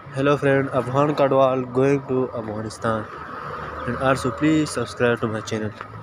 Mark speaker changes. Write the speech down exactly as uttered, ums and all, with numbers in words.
Speaker 1: Hello friend, Afghan Kadwal going to Afghanistan, and also please subscribe to my channel.